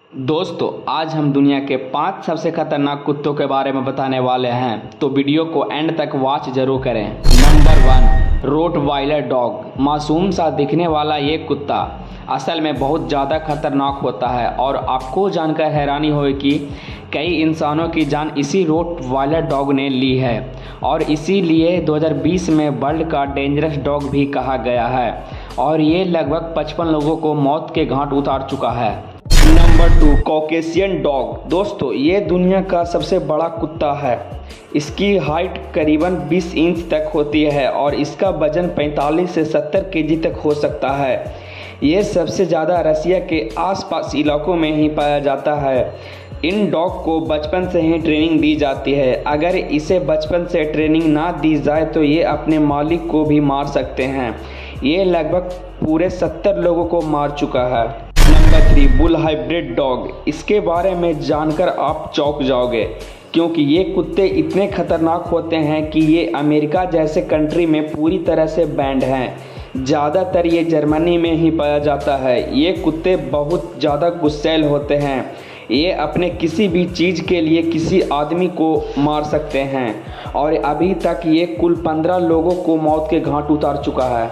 दोस्तों, आज हम दुनिया के 5 सबसे खतरनाक कुत्तों के बारे में बताने वाले हैं, तो वीडियो को एंड तक वॉच जरूर करें। Number 1, rottweiler dog. मासूम सा दिखने वाला ये कुत्ता असल में बहुत ज़्यादा खतरनाक होता है और आपको जानकर हैरानी होगी कि कई इंसानों की जान इसी रोटवाइलर डॉग ने ली है और इसीलिए 2020 में वर्ल्ड का डेंजरस डॉग भी कहा गया है और ये लगभग 55 लोगों को मौत के घाट उतार चुका है। Number 2, Caucasian dog. दोस्तों, ये दुनिया का सबसे बड़ा कुत्ता है। इसकी हाइट करीबन 20 इंच तक होती है और इसका वजन 45 से 70 केजी तक हो सकता है। ये सबसे ज़्यादा रसिया के आसपास इलाकों में ही पाया जाता है। इन डॉग को बचपन से ही ट्रेनिंग दी जाती है। अगर इसे बचपन से ट्रेनिंग ना दी जाए तो ये अपने मालिक को भी मार सकते हैं। ये लगभग पूरे 70 लोगों को मार चुका है। Number 3, bull hybrid dog. इसके बारे में जानकर आप चौंक जाओगे क्योंकि ये कुत्ते इतने खतरनाक होते हैं कि ये अमेरिका जैसे कंट्री में पूरी तरह से बैंड हैं। ज़्यादातर ये जर्मनी में ही पाया जाता है। ये कुत्ते बहुत ज़्यादा गुस्सैल होते हैं। ये अपने किसी भी चीज़ के लिए किसी आदमी को मार सकते हैं और अभी तक ये कुल 15 लोगों को मौत के घाट उतार चुका है।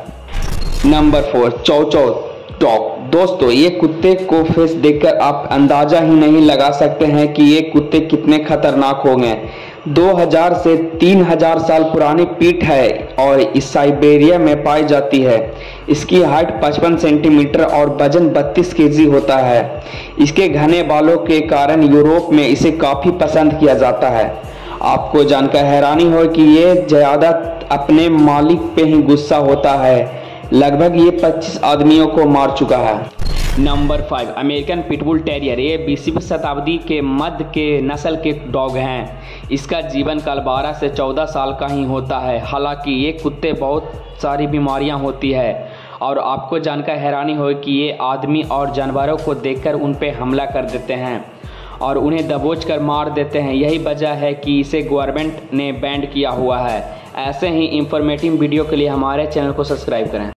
नंबर 4, चौ चौ डॉग। दोस्तों, ये कुत्ते को फेस देखकर आप अंदाज़ा ही नहीं लगा सकते हैं कि ये कुत्ते कितने खतरनाक होंगे। 2000 से 3000 साल पुरानी पीठ है और इस साइबेरिया में पाई जाती है। इसकी हाइट 55 सेंटीमीटर और वजन 32 केजी होता है। इसके घने बालों के कारण यूरोप में इसे काफ़ी पसंद किया जाता है। आपको जानकर हैरानी हो कि ये ज़्यादा अपने मालिक पे ही गुस्सा होता है। लगभग ये 25 आदमियों को मार चुका है। Number 5, American pitbull terrier. ये 20वीं शताब्दी के मध्य के नस्ल के डॉग हैं। इसका जीवन काल 12 से 14 साल का ही होता है। हालांकि ये कुत्ते बहुत सारी बीमारियां होती है और आपको जानकर हैरानी हो कि ये आदमी और जानवरों को देखकर उन पे हमला कर देते हैं और उन्हें दबोच कर मार देते हैं। यही वजह है कि इसे गवर्नमेंट ने बैन किया हुआ है। ऐसे ही इंफॉर्मेटिव वीडियो के लिए हमारे चैनल को सब्सक्राइब करें।